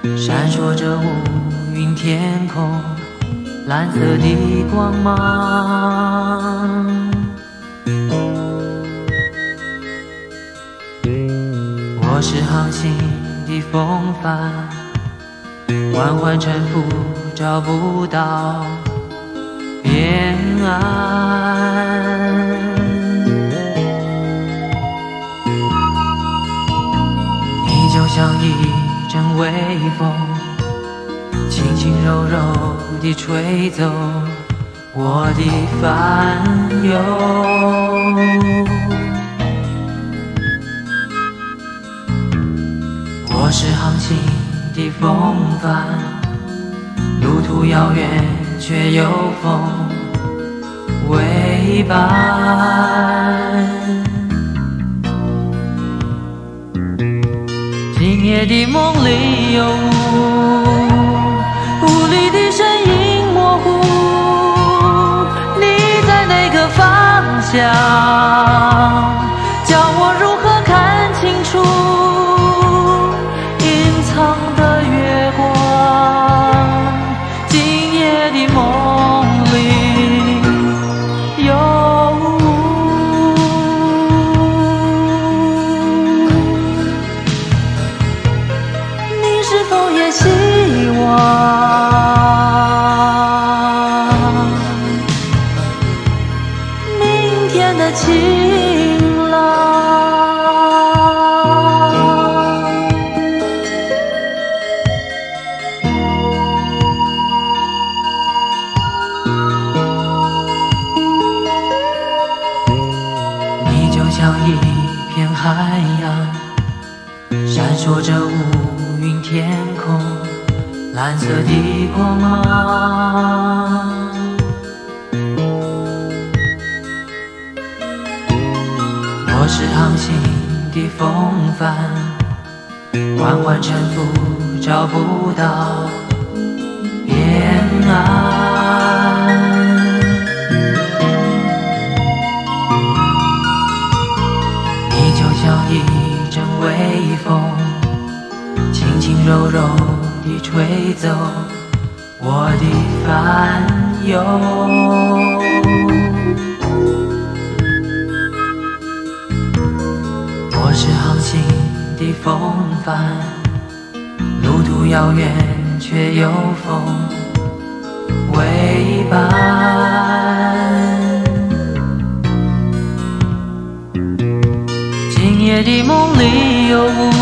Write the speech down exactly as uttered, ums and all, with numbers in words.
闪烁着乌云天空，蓝色的光芒。我是航行的风帆，缓缓沉浮，找不到边岸。你就像一阵微风，轻轻柔柔地吹走我的烦忧。我是航行的风帆，路途遥远却有风为伴。今夜的梦里有雾，雾里的身影模糊，你在哪个方向？叫我如何看清楚隐藏的月光？今夜的梦里有雾，你是否也希望明天的晴朗？你就像一片海洋，闪烁着乌云天空，蓝色的光芒。我是航行的风帆，缓缓沉浮，找不到边岸。你就像一阵微风，轻轻柔柔地吹走我的烦忧。我是航行的风帆，路途遥远却有风为伴。今夜的梦里有雾，